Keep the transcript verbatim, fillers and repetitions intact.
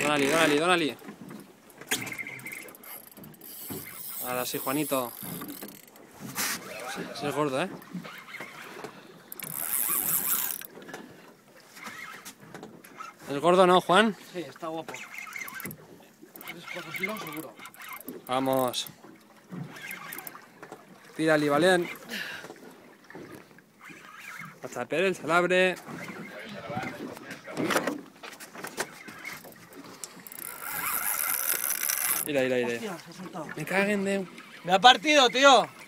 Dónale, dónale, dónale. Ahora sí, Juanito. Sí, es gordo, ¿eh? ¿Es gordo no, Juan? Sí, está guapo. tres cuatro kilos seguro. Vamos. Tírale, Valén. A chapear el salabre. Mira, mira, mira. Hostia, se ha soltado. Me caguen de... Me ha partido, tío.